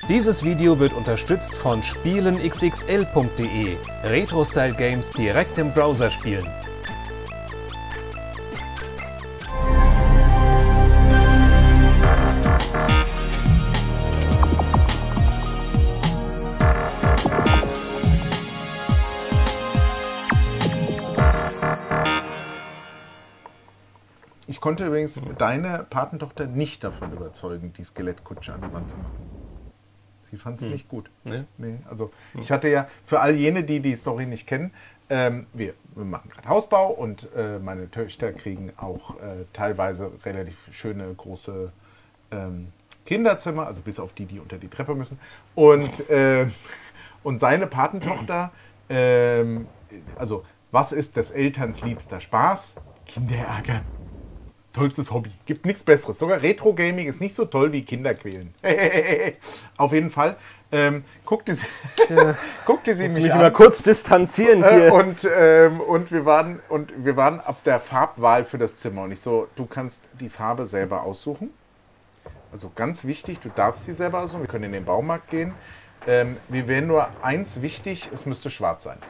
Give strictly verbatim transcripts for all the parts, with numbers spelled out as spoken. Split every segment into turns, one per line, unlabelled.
Dieses Video wird unterstützt von Spielen X X L punkt de. Retro-Style-Games direkt im Browser spielen.
Ich konnte übrigens deine Patentochter nicht davon überzeugen, die Skelettkutsche an die Wand zu machen. Sie fand es hm. nicht gut.
Nee?
Nee, also hm. ich hatte ja, für all jene, die die Story nicht kennen, ähm, wir, wir machen gerade Hausbau und äh, meine Töchter kriegen auch äh, teilweise relativ schöne, große ähm, Kinderzimmer, also bis auf die, die unter die Treppe müssen. Und, äh, und seine Patentochter, äh, also was ist des Elterns liebster Spaß? Kinder ärgern. Tollstes Hobby. Gibt nichts Besseres. Sogar Retro-Gaming ist nicht so toll wie Kinder quälen. Auf jeden Fall. Ähm, guckte sie, guckte sie mich,
mich
an.
mal kurz distanzieren hier.
Äh, und, ähm, und, wir waren, und wir waren ab der Farbwahl für das Zimmer. Und ich so, du kannst die Farbe selber aussuchen. Also ganz wichtig, du darfst sie selber aussuchen. Wir können in den Baumarkt gehen. Ähm, wir wären nur eins wichtig, es müsste schwarz sein.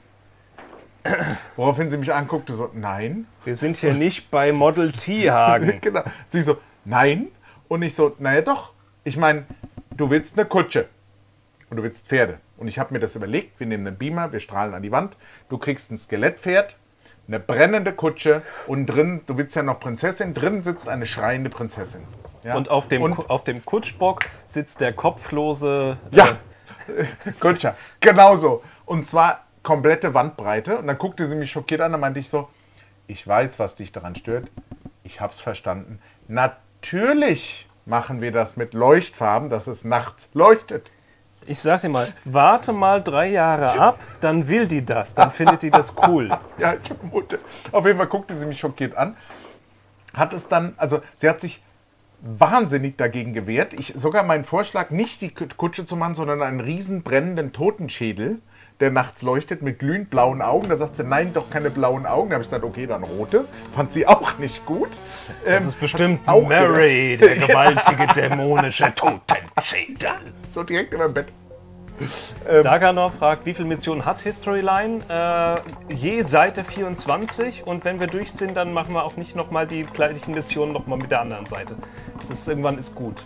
Woraufhin sie mich anguckte, so, nein.
Wir sind hier nicht bei Model T, Hagen.
Genau. Sie so, nein. Und ich so, naja doch. Ich meine, du willst eine Kutsche. Und du willst Pferde. Und ich habe mir das überlegt. Wir nehmen einen Beamer, wir strahlen an die Wand. Du kriegst ein Skelettpferd, eine brennende Kutsche. Und drin, du willst ja noch Prinzessin, drin sitzt eine schreiende Prinzessin. Ja?
Und, auf dem,
Und
auf dem Kutschbock sitzt der kopflose... Äh,
ja, Kutscher. Genau so. Und zwar... komplette Wandbreite. Und dann guckte sie mich schockiert an, dann meinte ich so, ich weiß, was dich daran stört. Ich hab's verstanden. Natürlich machen wir das mit Leuchtfarben, dass es nachts leuchtet.
Ich sag dir mal, warte mal drei Jahre ab, dann will die das, dann findet die das cool.
Ja, ich vermute. Auf jeden Fall guckte sie mich schockiert an. Hat es dann, also sie hat sich wahnsinnig dagegen gewehrt. Ich, sogar meinen Vorschlag, nicht die Kutsche zu machen, sondern einen riesen brennenden Totenschädel, der nachts leuchtet mit glühend blauen Augen. Da sagt sie, nein, doch keine blauen Augen. Da habe ich gesagt, okay, dann rote. Fand sie auch nicht gut.
Das ähm, ist bestimmt auch Mary, der gewaltige, dämonische Totenschädel.
So direkt über dem Bett.
Ähm, Daganov fragt, wie viele Missionen hat Historyline? Äh, je Seite vierundzwanzig. Und wenn wir durch sind, dann machen wir auch nicht nochmal die gleichen Missionen nochmal mit der anderen Seite. Das ist, irgendwann ist gut.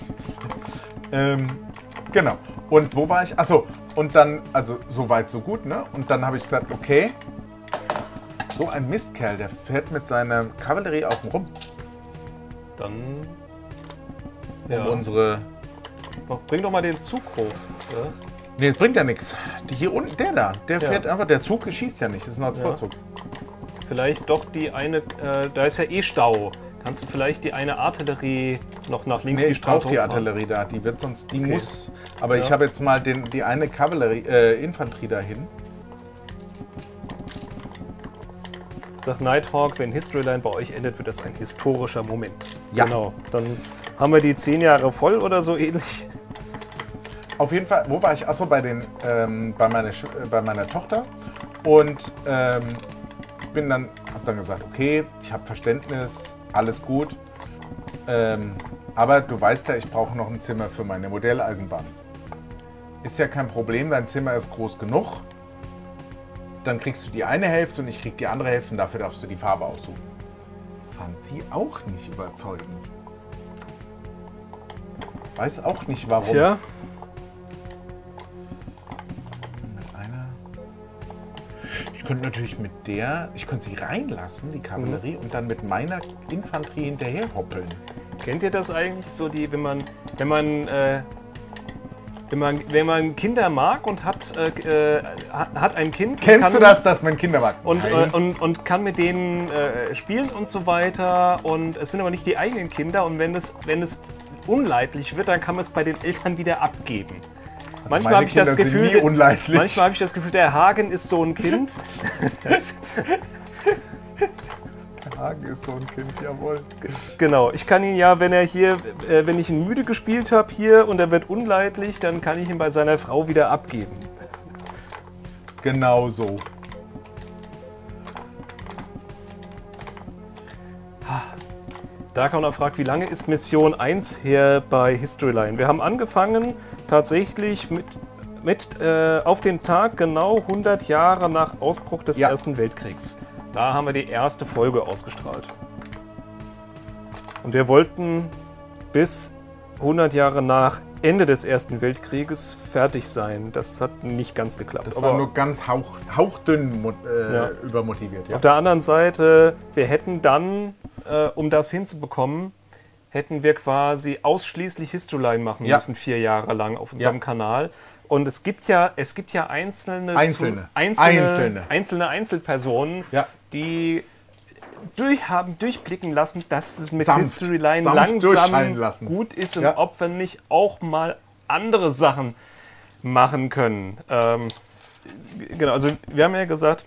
ähm, genau. Und wo war ich? Achso, und dann, also so weit, so gut, ne? Und dann habe ich gesagt, okay, so ein Mistkerl, der fährt mit seiner Kavallerie außen rum.
Dann,
um ja. unsere...
Bring doch mal den Zug hoch. Ja?
Nee, das bringt ja nichts. Die hier unten, der da, der
ja.
fährt einfach, der Zug schießt ja nicht, das ist ein Vorzug.
Ja. Vielleicht doch die eine, äh, da ist ja eh Stau. Kannst du vielleicht die eine Artillerie noch nach links
nee,
die Straße
hochfahren? Die
hochfahren?
Artillerie da, die wird sonst, die
okay.
muss. Aber
ja.
ich habe jetzt mal den, die eine Kavallerie, äh, Infanterie dahin.
Sagt Nighthawk, wenn Historyline bei euch endet, wird das ein historischer Moment.
Ja.
Genau, dann haben wir die zehn Jahre voll oder so ähnlich.
Auf jeden Fall, wo war ich? Achso, bei, den, ähm, bei, meiner, bei meiner Tochter. Und ähm, bin dann, habe dann gesagt, okay, ich habe Verständnis, alles gut. Ähm, aber du weißt ja, ich brauche noch ein Zimmer für meine Modelleisenbahn. Ist ja kein Problem, dein Zimmer ist groß genug. Dann kriegst du die eine Hälfte und ich krieg die andere Hälfte und dafür darfst du die Farbe aussuchen. Fand sie auch nicht überzeugend. Weiß auch nicht warum.
Tja.
Mit einer. Ich könnte natürlich mit der, ich könnte sie reinlassen, die Kavallerie, mhm. und dann mit meiner Infanterie hinterher hoppeln.
Kennt ihr das eigentlich so, die, wenn man, wenn man, äh, wenn man, wenn man Kinder mag und hat, äh, hat ein Kind.
Kennst
kann,
du das, dass man Kinder mag?
Und, äh, und, und kann mit denen äh, spielen und so weiter. Und es sind aber nicht die eigenen Kinder. Und wenn es, wenn es unleidlich wird, dann kann man es bei den Eltern wieder abgeben. Also manchmal habe ich das Gefühl, manchmal habe ich das Gefühl, der Hagen ist so ein Kind.
Hagen ist so ein Kind, jawohl.
Genau, ich kann ihn ja, wenn er hier, äh, wenn ich ihn müde gespielt habe hier und er wird unleidlich, dann kann ich ihn bei seiner Frau wieder abgeben.
Genau so.
Darkoner fragt, wie lange ist Mission eins her bei Historyline? Wir haben angefangen tatsächlich mit, mit äh, auf den Tag genau hundert Jahre nach Ausbruch des
Ja.
Ersten Weltkriegs. Da haben wir die erste Folge ausgestrahlt. Und wir wollten bis hundert Jahre nach Ende des Ersten Weltkrieges fertig sein. Das hat nicht ganz geklappt.
Das war
Aber
nur ganz hauch, hauchdünn mo- äh,
Ja.
übermotiviert. Ja?
auf der anderen Seite, wir hätten dann, äh, um das hinzubekommen, hätten wir quasi ausschließlich Historyline machen
Ja.
müssen, vier Jahre lang auf unserem
Ja.
Kanal. Und es gibt ja, es gibt ja einzelne,
Einzelne.
Zu, einzelne,
Einzelne.
einzelne Einzelpersonen,
Ja.
die durch, haben durchblicken lassen, dass es mit
Sanft.
Historyline
Sanft durchscheinen
langsam
lassen.
gut ist und
Ja.
ob wir nicht auch mal andere Sachen machen können. Ähm, genau, also wir haben ja gesagt,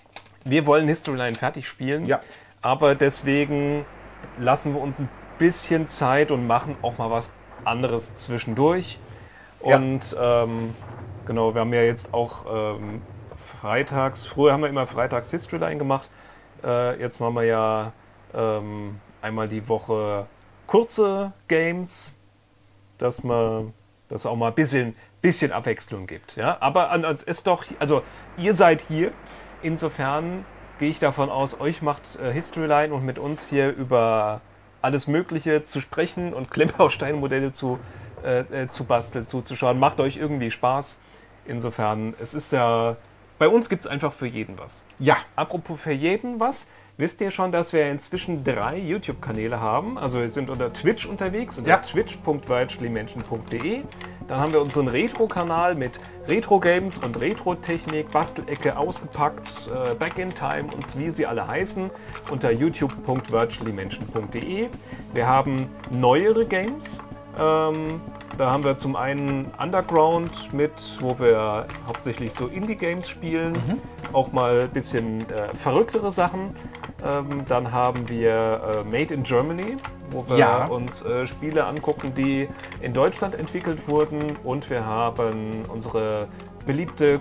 wir wollen Historyline fertig spielen,
Ja.
aber deswegen lassen wir uns ein bisschen Zeit und machen auch mal was anderes zwischendurch.
Ja.
Und ähm, genau, wir haben ja jetzt auch ähm, freitags, früher haben wir immer freitags Historyline gemacht. Äh, jetzt machen wir ja ähm, einmal die Woche kurze Games, dass man das auch mal ein bisschen, bisschen Abwechslung gibt. Ja? Aber an- es ist doch, also ihr seid hier, insofern gehe ich davon aus, euch macht äh, Historyline und mit uns hier über alles Mögliche zu sprechen und Klemmbaustein-Modelle zu, äh, äh, zu basteln, zuzuschauen, macht euch irgendwie Spaß. Insofern, es ist ja, bei uns gibt es einfach für jeden was.
Ja.
Apropos für jeden was, wisst ihr schon, dass wir inzwischen drei YouTube-Kanäle haben? Also wir sind unter Twitch unterwegs, unter
Ja.
twitch punkt virtuallymenschen punkt de. Dann haben wir unseren Retro-Kanal mit Retro-Games und Retro-Technik, Bastelecke ausgepackt, äh, Back in Time und wie sie alle heißen, unter youtube punkt virtuallymenschen punkt de. Wir haben neuere Games. Ähm, da haben wir zum einen Underground mit, wo wir hauptsächlich so Indie-Games spielen, auch mal ein bisschen äh, verrücktere Sachen. Ähm, dann haben wir äh, Made in Germany, wo wir
Ja.
uns äh, Spiele angucken, die in Deutschland entwickelt wurden. Und wir haben unsere beliebte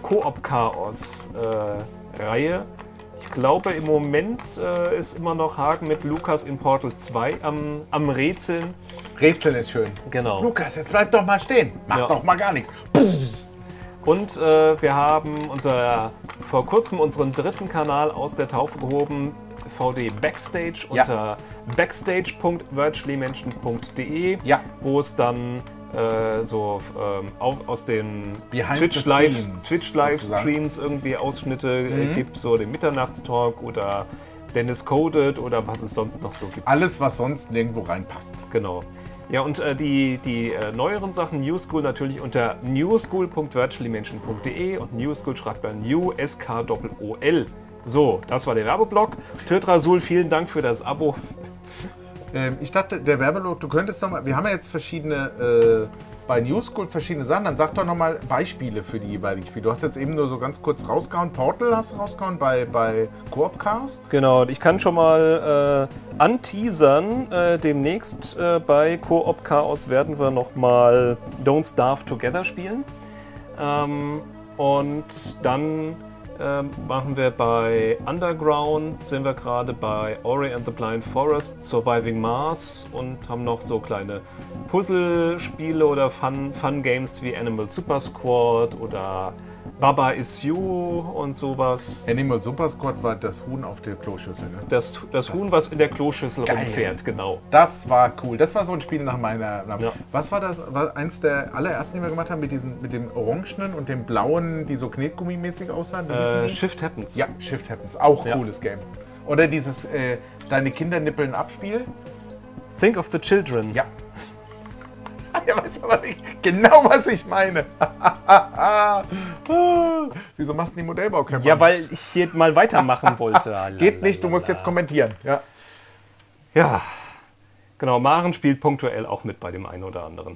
Koop-Chaos-Reihe. Ich glaube, im Moment äh, ist immer noch Hagen mit Lukas in Portal zwei am, am Rätseln.
Rätseln ist schön.
Genau.
Lukas, jetzt bleib doch mal stehen. Mach
Ja.
doch mal gar nichts.
Und äh, wir haben unser, vor kurzem unseren dritten Kanal aus der Taufe gehoben, V D Backstage,
Ja.
unter backstage punkt virtuallymenschen punkt de,
Ja.
wo es dann äh, so ähm, au- aus den
Behind
Twitch
the
Live,
scenes
Twitch Live
sozusagen.
Streams irgendwie Ausschnitte äh,
Mhm.
gibt, so den Mitternachtstalk oder Dennis Coded oder was es sonst noch so gibt.
Alles, was sonst nirgendwo reinpasst.
Genau. Ja, und äh, die, die äh, neueren Sachen, New School natürlich unter newschool punkt virtuallymenschen punkt de und New School schreibt man New S K O O L. So, das war der Werbeblock. Tötrasul, vielen Dank für das Abo.
Ähm, ich dachte, der Werbelog, du könntest noch mal, wir haben ja jetzt verschiedene, äh, bei New School verschiedene Sachen, dann sag doch noch mal Beispiele für die jeweiligen Spiele. Du hast jetzt eben nur so ganz kurz rausgehauen, Portal hast du rausgehauen bei, bei Coop Chaos.
Genau, ich kann schon mal äh, anteasern. Äh, demnächst äh, bei Koop Chaos werden wir nochmal Don't Starve Together spielen. Ähm, und dann ähm, machen wir bei Underground, sind wir gerade bei Ori and the Blind Forest, Surviving Mars und haben noch so kleine Puzzlespiele oder Fun, Fun Games wie Animal Super Squad oder Baba Is You und sowas.
Animal Super Squad war das Huhn auf der Kloschüssel. Ne?
Das, das Huhn, was in der Kloschüssel
Geil.
rumfährt, genau.
Das war cool. Das war so ein Spiel nach meiner. Nach
Ja.
Was war das? War eins der allerersten, die wir gemacht haben, mit, diesen, mit dem Orangenen und dem Blauen, die so Knetgummi-mäßig aussahen? Wie hießen
Äh,
die?
Shift Happens.
Ja, Shift Happens. Auch
Ja.
cooles Game. Oder dieses äh, Deine Kinder nippeln Abspiel.
Think of the Children.
Ja. Ja, weiß aber nicht genau, was ich meine. Wieso machst du die Modellbaukämpfe?
Ja, weil ich hier mal weitermachen wollte.
Geht nicht, du musst jetzt kommentieren. Ja.
Ja, genau. Maren spielt punktuell auch mit bei dem einen oder anderen.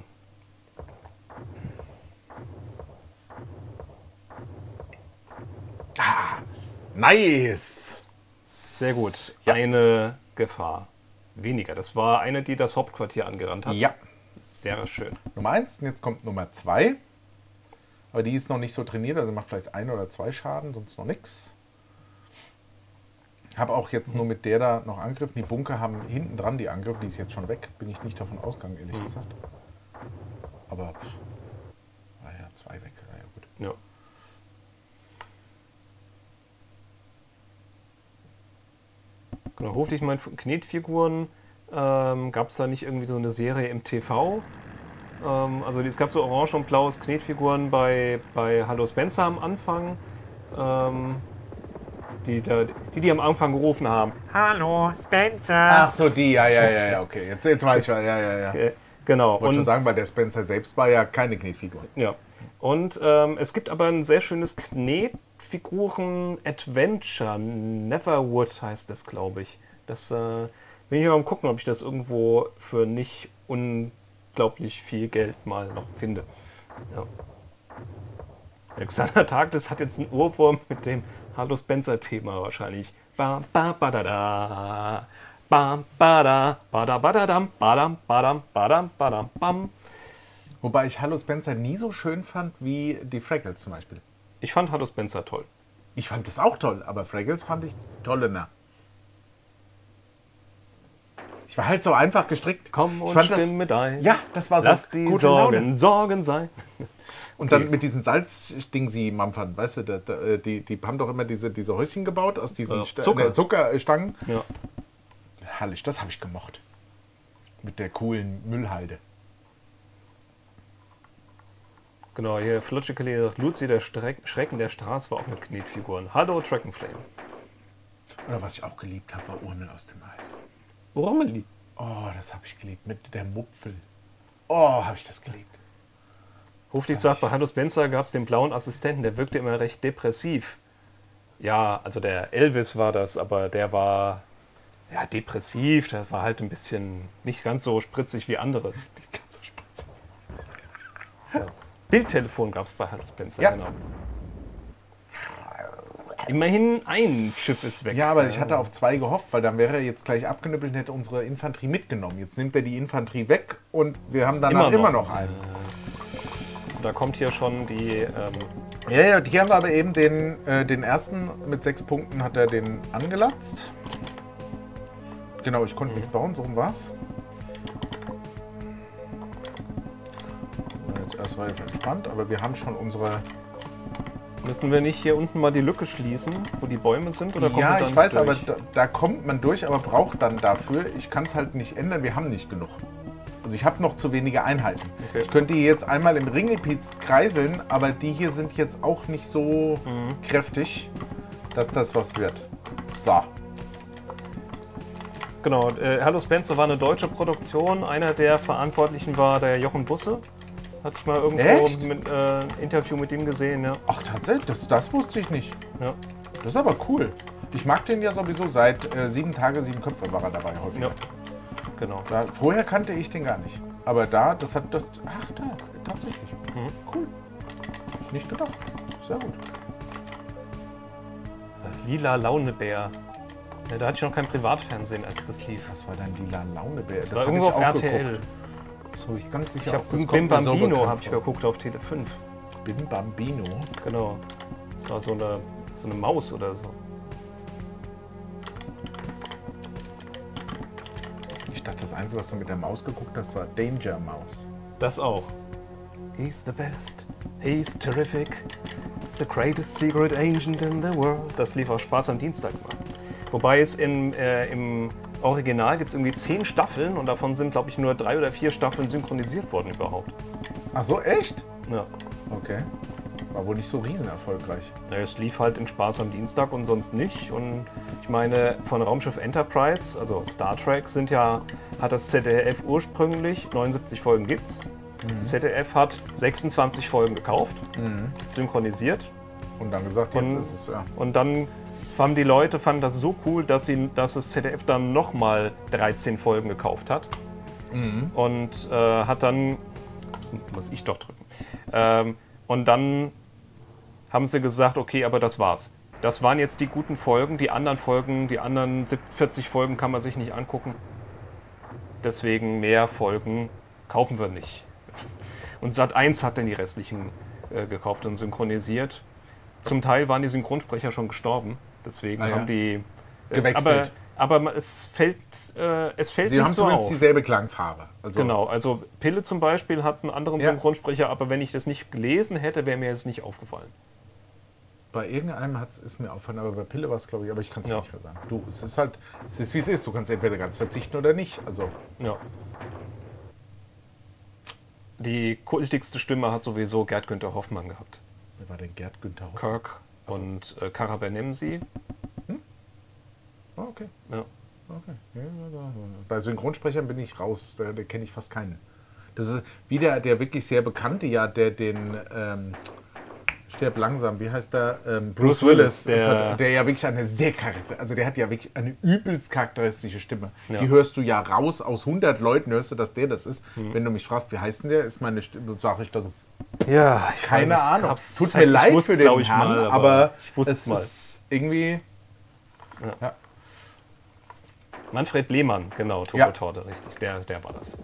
Nice.
Sehr gut.
Ja.
Eine Gefahr weniger. Das war eine, die das Hauptquartier angerannt hat.
Ja.
Sehr schön.
Nummer eins, und jetzt kommt Nummer zwei. Aber die ist noch nicht so trainiert, also macht vielleicht ein oder zwei Schaden, sonst noch nichts. Habe auch jetzt nur mit der da noch angegriffen. Die Bunker haben hinten dran die Angriffe, die ist jetzt schon weg. Bin ich nicht davon ausgegangen, ehrlich gesagt. Aber
Ja. Genau, Hoflich meint Knetfiguren. Ähm, Gab es da nicht irgendwie so eine Serie im T V? Ähm, also es gab so orange und blaues Knetfiguren bei, bei Hallo Spencer am Anfang. Ähm, die, die, die am Anfang gerufen haben. Hallo Spencer!
Ach so, die, ja, ja, ja, ja, okay. Jetzt, jetzt weiß ich ja, ja, ja.
Äh, genau.
Ich wollte schon sagen, weil der Spencer selbst war ja keine Knetfigur.
Ja. Und ähm, es gibt aber ein sehr schönes Knetfiguren-Adventure. Neverwood heißt das, glaube ich. Das äh, bin ich mal gucken, ob ich das irgendwo für nicht unglaublich viel Geld mal noch finde. Ja. Alexander Tagdes hat jetzt einen Ohrwurm mit dem Hallo Spencer-Thema wahrscheinlich. Ba, ba, ba, da, da. Ba, ba, da. Ba, da, ba, da, dam. Badam, badam, badam, badam, bam.
Wobei ich Hallo Spencer nie so schön fand wie die Fraggles zum Beispiel.
Ich fand Hallo Spencer toll.
Ich fand das auch toll, aber Fraggles fand ich toller. Ich war halt so einfach gestrickt.
Komm und
ich fand
stimm
das,
mit ein.
Ja, das war so
Lass die
gute
Sorgen
Laune.
Sorgen sein.
Und
Okay.
dann mit diesen Salzdingsi-Mampfern, weißt du, da, da, die, die haben doch immer diese, diese Häuschen gebaut aus diesen
Äh,
Sta-
Zucker.
äh, Zuckerstangen.
Ja.
Herrlich, das habe ich gemocht. Mit der coolen Müllhalde.
Genau, hier Flotschically sagt, Luzi, der Streck, Schrecken der Straße war auch mit Knetfiguren. Hallo Trackenflame.
Oder was ich auch geliebt habe, war Urmel aus dem Eis.
Romeli.
Oh, das habe ich geliebt. Mit der Mupfel. Oh, habe ich das geliebt.
Hoflich sagt, bei Hallo Spencer gab es den blauen Assistenten, der wirkte immer recht depressiv. Ja, also der Elvis war das, aber der war ja depressiv, der war halt ein bisschen nicht ganz so spritzig wie andere.
Nicht ganz so spitze.
Ja. Bildtelefon gab es bei Hallo Spencer,
Ja.
genau. Immerhin ein Schiff ist weg.
Ja, aber ich hatte auf zwei gehofft, weil dann wäre er jetzt gleich abgenüppelt und hätte unsere Infanterie mitgenommen. Jetzt nimmt er die Infanterie weg und wir haben danach immer noch, immer noch einen.
Da kommt hier schon die... Ähm,
Ja, ja, hier haben wir aber eben den, äh, den ersten mit sechs Punkten hat er den angelatzt. Genau, ich konnte nichts bauen, so rum war's. Jetzt erst relativ entspannt, aber wir haben schon unsere...
müssen wir nicht hier unten mal die Lücke schließen, wo die Bäume sind? Oder kommt
Ja,
man da
ich
nicht
weiß,
durch?
aber da, da kommt man durch, aber braucht dann dafür. Ich kann es halt nicht ändern, wir haben nicht genug. Also ich habe noch zu wenige Einheiten.
Okay.
Ich könnte die jetzt einmal im Ringelpiez kreiseln, aber die hier sind jetzt auch nicht so
Mhm.
kräftig, dass das was wird. So.
Genau, äh, Hallo Spencer war eine deutsche Produktion. Einer der Verantwortlichen war der Jochen Busse. Hatte ich mal irgendwo
Echt?
mit, äh, ein Interview mit ihm gesehen, ja.
Ach tatsächlich, das, das wusste ich nicht.
ja.
Das ist aber cool. Ich mag den ja sowieso seit äh, sieben Tage, sieben Köpfe war er dabei häufig.
Ja, genau.
Da, vorher kannte ich den gar nicht. Aber da, das hat das. Ach da, tatsächlich.
Mhm.
Cool. Hab ich nicht gedacht. Sehr gut.
Lila Launebär. Ja, da hatte ich noch kein Privatfernsehen, als das lief.
Was war dein lila Launebär? Das
Das war
hab
irgendwo
ich
auf
auch
R T L.
geguckt. Das habe ich ganz sicher
Ich
auch-
habe
das
Bim
kommt mir so
Bambino
bekannt
habe ich
vor.
geguckt auf Tele fünf.
Bim Bambino.
Genau. Das war so eine, so eine Maus oder so.
Ich dachte, das Einzige, was du mit der Maus geguckt hast, war Danger Maus.
Das auch. He's the best. He's terrific. He's the greatest secret agent in the world. Das lief auch Spaß am Dienstag mal. Wobei es in, äh, im Original gibt es irgendwie zehn Staffeln und davon sind, glaube ich, nur drei oder vier Staffeln synchronisiert worden überhaupt.
Ach so, echt?
Ja.
Okay. War wohl nicht so riesenerfolgreich.
Ja, es lief halt in Spaß am Dienstag und sonst nicht. Und ich meine, von Raumschiff Enterprise, also Star Trek, sind ja, hat das Z D F ursprünglich, neunundsiebzig Folgen gibt's. Das Z D F hat sechsundzwanzig Folgen gekauft, synchronisiert.
Und dann gesagt, jetzt
Und-
ist es, ja.
Und dann fanden die Leute fanden das so cool, dass, sie, dass das Z D F dann nochmal dreizehn Folgen gekauft hat. Und äh, hat dann, das muss ich doch drücken, ähm, und dann haben sie gesagt, okay, aber das war's. Das waren jetzt die guten Folgen, die anderen Folgen, die anderen vierzig Folgen kann man sich nicht angucken. Deswegen mehr Folgen kaufen wir nicht. Und Sat eins hat dann die restlichen äh, gekauft und synchronisiert. Zum Teil waren die Synchronsprecher schon gestorben, deswegen
Ah ja.
haben die... Es,
Gewechselt.
aber aber man- es fällt, äh, es fällt
Sie
nicht
haben
so
zumindest
auf.
dieselbe Klangfarbe. Also,
Genau, also Pille zum Beispiel hat einen anderen
Ja.
Synchronsprecher, aber wenn ich das nicht gelesen hätte, wäre mir jetzt nicht aufgefallen.
Bei irgendeinem hat's, ist mir aufgefallen, aber bei Pille war es, glaube ich, aber ich kann es
Ja.
nicht mehr sagen. Du, es ist halt, es ist wie es ist. Du kannst entweder ganz verzichten oder nicht. Also,
Ja. Die kultigste Stimme hat sowieso Gerd Günther Hoffmann gehabt.
wer war denn Gerd Günther Hoff?
Kirk und äh, Cara Benemsi.
Oh, okay.
Ja.
okay. Ja, ja, ja. Bei Synchronsprechern bin ich raus. Da, da kenne ich fast keinen. Das ist wieder der wirklich sehr bekannte, ja, der den ähm, Stirb langsam, wie heißt der? Ähm, Bruce,
Bruce Willis,
Willis,
der-
der, der ja wirklich eine sehr charakter, also der hat ja wirklich eine übelst charakteristische Stimme.
Ja.
Die hörst du ja raus, aus hundert Leuten hörst du, dass der das ist. Wenn du mich fragst, wie heißt denn der, ist meine Stimme, sage ich da so,
Ja, ich
keine
weiß es,
Ahnung.
hab's-
Tut mir
ich
leid
wusste
für
es,
den
glaub ich,
Herrn,
mal,
aber
ich wusste
es
es mal.
ist irgendwie... Ja.
Manfred Lehmann, genau,
Ja.
Turbo-Torte, richtig, der, der war das.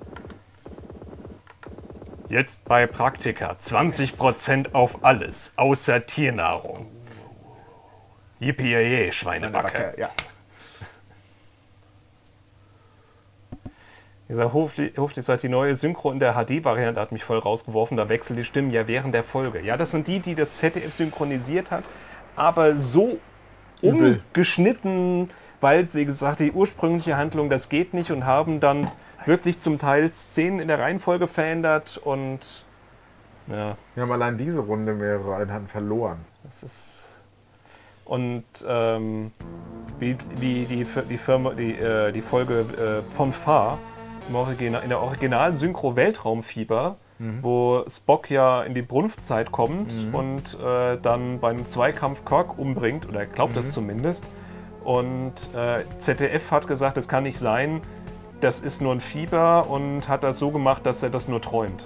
Jetzt bei Praktika zwanzig Prozent auf alles, außer Tiernahrung. Yippie, Schweinebacke.
Ja.
Dieser Hofli Hofli sagt, die neue Synchro in der H D-Variante hat mich voll rausgeworfen, da wechseln die Stimmen ja während der Folge. Ja, das sind die, die das Z D F synchronisiert hat, aber so
Übel.
umgeschnitten, weil sie gesagt, die ursprüngliche Handlung, das geht nicht, und haben dann wirklich zum Teil Szenen in der Reihenfolge verändert und ja,
Wir haben allein diese Runde mehrere Einheiten verloren.
das ist... Und ähm, wie, wie die, die, Firma, die, äh, die Folge äh, Ponfar im Original, in der Original-Synchro Weltraumfieber, wo Spock ja in die Brunftzeit kommt und äh, dann beim Zweikampf Kirk umbringt, oder er glaubt das zumindest. Und äh, Z D F hat gesagt, das kann nicht sein, das ist nur ein Fieber, und hat das so gemacht, dass er das nur träumt.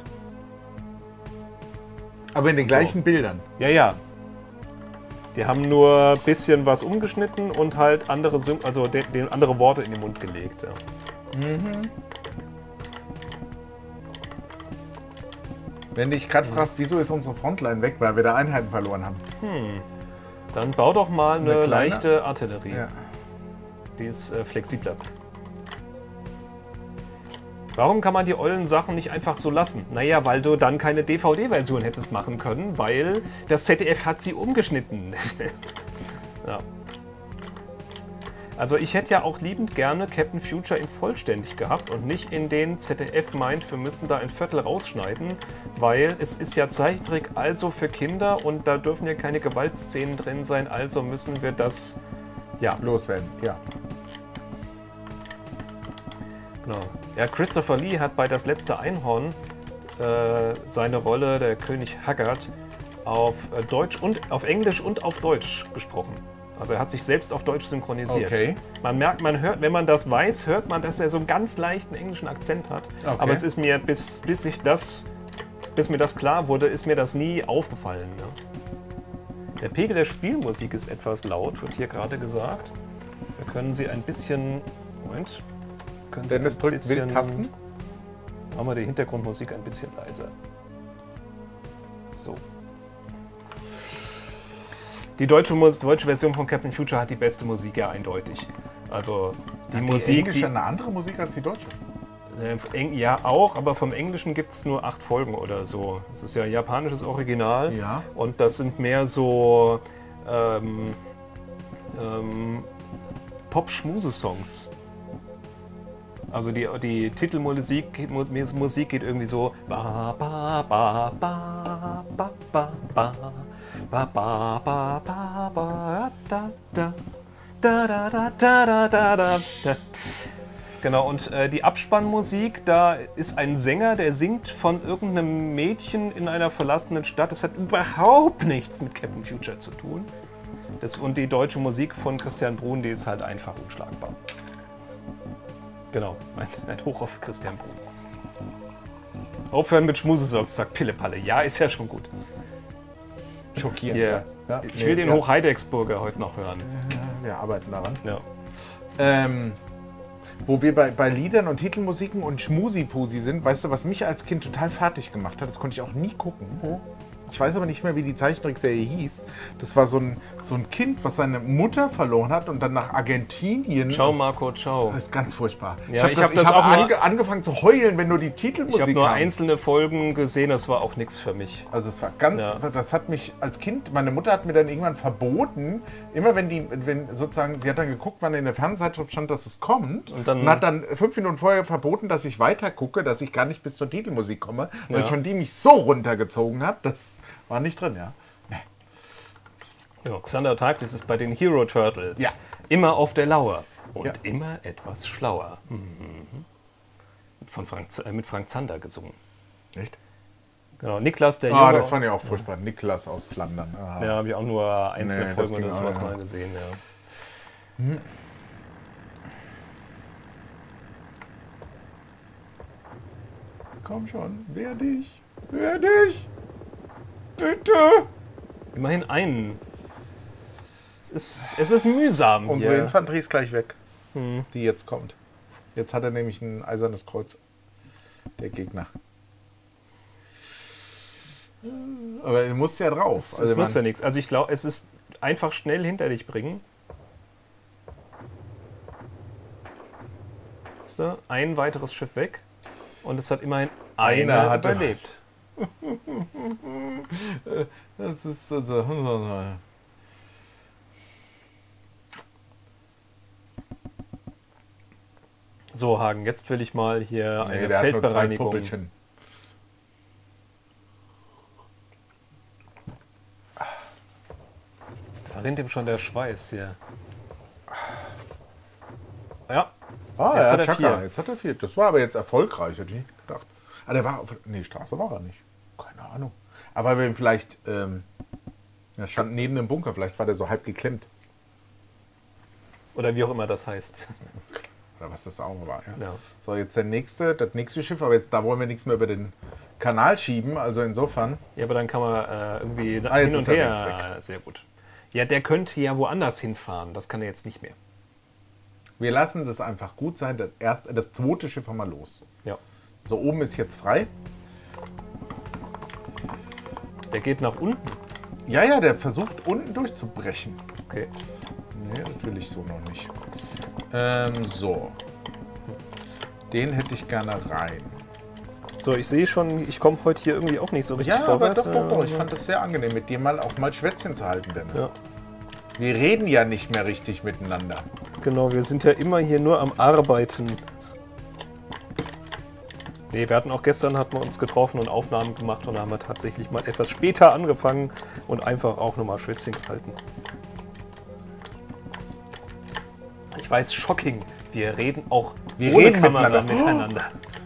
Aber in den gleichen Bildern.
Ja, ja. Die haben nur ein bisschen was umgeschnitten und halt andere, Syn also den, den andere Worte in den Mund gelegt. Ja.
Wenn dich gerade fragst, wieso ist unsere Frontline weg, weil wir da Einheiten verloren haben.
Dann bau doch mal eine,
Eine kleine?
leichte Artillerie.
Ja.
Die ist äh, flexibler. Warum kann man die ollen Sachen nicht einfach so lassen? Naja, weil du dann keine D V D-Version hättest machen können, weil das Z D F hat sie umgeschnitten. Ja. Also ich hätte ja auch liebend gerne Captain Future in vollständig gehabt und nicht in den Z D F meint, wir müssen da ein Viertel rausschneiden, weil es ist ja Zeichentrick, also für Kinder, und da dürfen ja keine Gewaltszenen drin sein, also müssen wir das, ja,
Loswerden, ja.
genau. Ja, Christopher Lee hat bei Das letzte Einhorn äh, seine Rolle, der König Haggard, auf äh, Deutsch und auf Englisch und auf Deutsch gesprochen. Also er hat sich selbst auf Deutsch synchronisiert.
Okay.
Man merkt, man hört, wenn man das weiß, hört man, dass er so einen ganz leichten englischen Akzent hat.
Okay.
Aber es ist mir, bis, bis ich das, bis mir das klar wurde, ist mir das nie aufgefallen. Ne? Der Pegel der Spielmusik ist etwas laut, wird hier gerade gesagt. Da können Sie ein bisschen, Moment, können Sie
Dennis
ein
drückt
bisschen-
Wildtasten.
Machen wir die Hintergrundmusik ein bisschen leiser. So. Die deutsche, Mus deutsche Version von Captain Future hat die beste Musik, ja, eindeutig. Also die
Die
Musik,
Englische
die,
eine andere Musik als die deutsche.
äh, Eng, ja auch, aber vom Englischen gibt es nur acht Folgen oder so. Es ist ja ein japanisches Original,
Ja.
und das sind mehr so ähm, ähm, Pop-Schmuse-Songs. Also die, die Titelmusik Mu- Musik geht irgendwie so ba ba ba ba ba ba ba ba ba ba ba ba da da da da da da da da da. Genau, und äh, die Abspannmusik, da ist ein Sänger, der singt von irgendeinem Mädchen in einer verlassenen Stadt. Das hat überhaupt nichts mit Captain Future zu tun. Das, und die deutsche Musik von Christian Brun, die ist halt einfach unschlagbar. Genau, ein, ein Hoch auf Christian Brun. Aufhören mit Schmusesocks, sagt Pillepalle. Ja, ist ja schon gut.
Schockierend.
Yeah.
Ja.
Ich
Nee,
will den
ja.
Hochheidecksburger heute noch hören.
Wir arbeiten daran.
Ja.
Ähm, wo wir bei, bei Liedern und Titelmusiken und Schmusi-Pusi sind, weißt du, was mich als Kind total fertig gemacht hat? Das konnte ich auch nie gucken. ich weiß aber nicht mehr, wie die Zeichentrickserie hieß. Das war so ein, so ein Kind, was seine Mutter verloren hat und dann nach Argentinien...
Ciao, Marco, ciao.
Das ist ganz furchtbar.
Ja,
ich habe das,
hab das
hab
auch
ange
nur,
angefangen zu heulen, wenn nur die Titelmusik
Ich habe nur
kam.
einzelne Folgen gesehen, das war auch nichts für mich.
Also es war ganz,
Ja.
das hat mich als Kind, meine Mutter hat mir dann irgendwann verboten, immer wenn die, wenn sozusagen, sie hat dann geguckt, wann in der Fernsehzeitschrift stand, dass es kommt
Und dann-
und hat dann fünf Minuten vorher verboten, dass ich weiter gucke, dass ich gar nicht bis zur Titelmusik komme, weil
Ja.
schon die mich so runtergezogen hat, das war nicht drin, ja.
Ja, Xander Taglis ist bei den Hero Turtles
Ja.
immer auf der Lauer und
Ja.
immer etwas schlauer. Mhm. Von Frank, Z- äh, mit Frank Zander gesungen.
Echt?
Genau, Niklas, der
Ah,
Junge.
das fand ich auch furchtbar. Niklas aus Flandern. Ah.
Ja, habe ich auch nur einzelne
Nee, das
Folgen
ging
oder
auch,
sowas
ja.
mal gesehen. Ja.
Komm schon, wer dich? Wer dich? Bitte!
Immerhin einen. Es ist, es ist mühsam.
Unsere
hier.
Infanterie ist gleich weg, die jetzt kommt. Jetzt hat er nämlich ein eisernes Kreuz, der Gegner. Aber er muss ja drauf.
Es,
Also
es nützt ja
man,
nichts. Also ich glaube, es ist einfach schnell hinter dich bringen. So, ein weiteres Schiff weg. Und es hat immerhin einer,
Einer hatte-
überlebt.
das ist also.
So, Hagen, jetzt will ich mal hier eine
Nee, der hat nur zwei
Feldbereinigung.
Puppelchen.
Da rinnt ihm schon der Schweiß hier. Ja,
Ah,
Jetzt
er
hat
hat
er
Chaka.
vier.
Jetzt hat er vier. Das war aber jetzt erfolgreich, hätte ich nicht gedacht. Ah, der war auf. Nee, Straße war er nicht. Keine Ahnung. Aber wenn vielleicht. Ähm, er stand neben dem Bunker, vielleicht war der so halb geklemmt.
oder wie auch immer das heißt.
Oder was das auch war, ja.
Ja.
So, jetzt der nächste, das nächste Schiff, aber jetzt da wollen wir nichts mehr über den Kanal schieben, also insofern.
Ja, aber dann kann man äh, irgendwie
Ah, jetzt
hin und
ist er
her. Sehr gut. Ja, der könnte ja woanders hinfahren. Das kann er jetzt nicht mehr.
Wir lassen das einfach gut sein. Das, erste, das zweite Schiff haben wir los.
Ja.
So, oben ist jetzt frei.
Der geht nach unten.
Ja, ja, der versucht unten durchzubrechen.
Okay.
Nee, natürlich so noch nicht. Ähm, so. Den hätte ich gerne rein.
So, ich sehe schon, ich komme heute hier irgendwie auch nicht so richtig
Ja, aber
vorwärts.
doch, doch, doch. Ich fand das sehr angenehm, mit dir mal auch mal Schwätzchen zu halten, Dennis.
Ja.
Wir reden ja nicht mehr richtig miteinander.
Genau, wir sind ja immer hier nur am Arbeiten. Nee, wir hatten auch gestern hatten wir uns getroffen und Aufnahmen gemacht und haben wir tatsächlich mal etwas später angefangen und einfach auch nochmal Schwätzchen gehalten. Ich weiß, shocking. Wir reden auch
Wir
ohne
reden
Kamera
miteinander.
miteinander.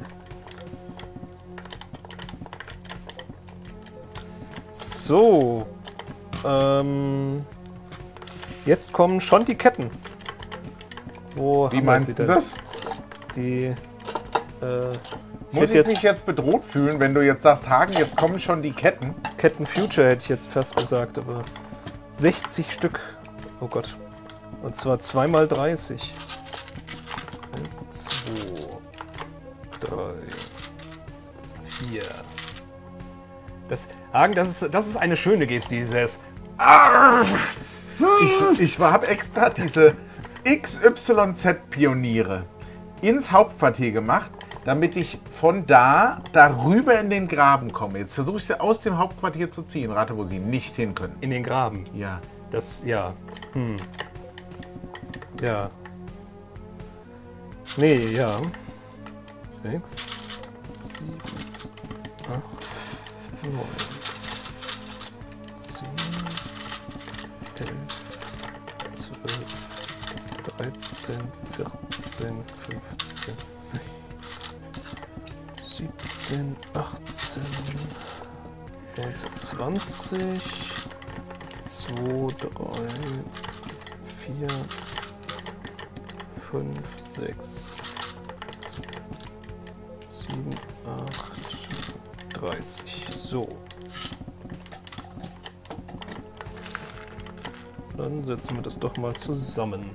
So. Ähm, jetzt kommen schon die Ketten. Wo
Wie
haben wir
meinst
sie
du
denn?
das?
Die. Äh,
Muss
hätte
ich
jetzt
mich jetzt bedroht fühlen, wenn du jetzt sagst, Hagen, jetzt kommen schon die Ketten?
Ketten Future hätte ich jetzt fast gesagt, aber sechzig Stück. Oh Gott. Und zwar zweimal dreißig. Eins, zwei, drei, vier. Das, Hagen, das ist, das ist eine schöne Geste, dieses.
Ich, ich habe extra diese X Y Z-Pioniere ins Hauptquartier gemacht, damit ich von da darüber in den Graben komme. Jetzt versuche ich sie aus dem Hauptquartier zu ziehen. Rate, wo sie nicht hin können.
In den Graben.
Ja.
Das, ja. Hm. Ja. Nee, ja. Sechs, sieben, acht, neun, zehn, elf, zwölf, dreizehn, vierzehn, fünfzehn, siebzehn, achtzehn, neunzehn, zwanzig, zwei, drei, vier, fünf, sechs, sieben, acht, dreißig. So. Dann setzen wir das doch mal zusammen.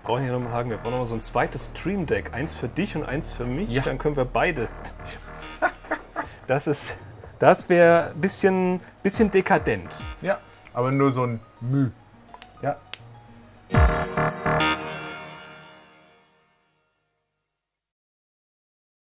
brauchen hier noch mal sagen, wir brauchen noch mal so ein zweites Stream Deck. Eins für dich und eins für mich.
Ja.
Dann können wir beide. Das ist, das wäre ein bisschen, bisschen dekadent.
Ja, aber nur so ein Müh. Ja,